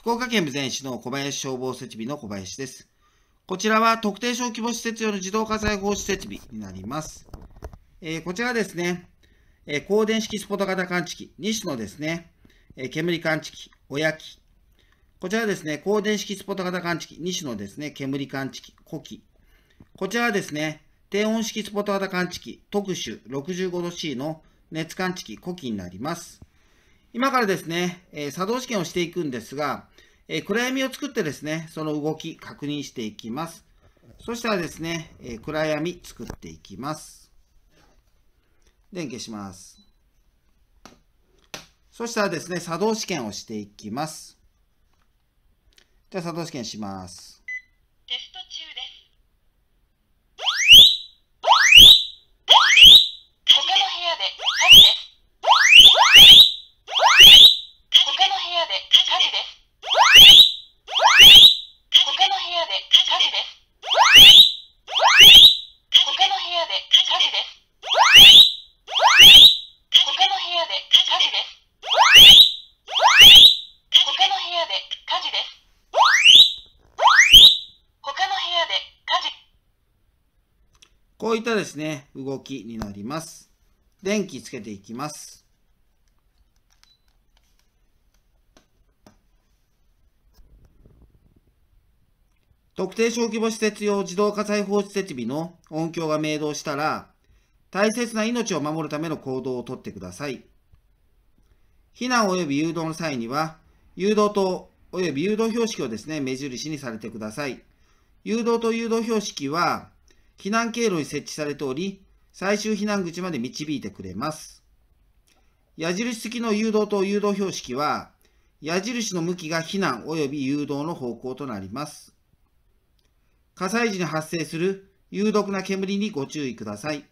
福岡県豊前市の小林消防設備の小林です。こちらは特定小規模施設用の自動火災防止設備になります。こちらはですね、光電式スポット型感知器、2種のですね、煙感知器、親機。こちらはですね、光電式スポット型感知器、2種のですね、煙感知器、呼気。こちらはですね、低温式スポット型感知器、特殊 65°C の熱感知器、呼気になります。今からですね、作動試験をしていくんですが、暗闇を作ってですね、その動き確認していきます。そしたらですね、暗闇作っていきます。電気消します。そしたらですね、作動試験をしていきます。じゃあ作動試験します。 テスト中です。他の部屋で火事です。他の部屋で火事です。他の部屋で火事です。他の部屋で火事です。他の部屋で火事です。他の部屋で火事です。他の部屋で火事。 こういったですね、動きになります。電気つけていきます。特定小規模施設用自動火災報知設備の音響が鳴動したら、大切な命を守るための行動をとってください。避難及び誘導の際には、誘導灯及び誘導標識をですね、目印にされてください。誘導と誘導標識は、避難経路に設置されており、最終避難口まで導いてくれます。矢印付きの誘導と誘導標識は、矢印の向きが避難及び誘導の方向となります。火災時に発生する有毒な煙にご注意ください。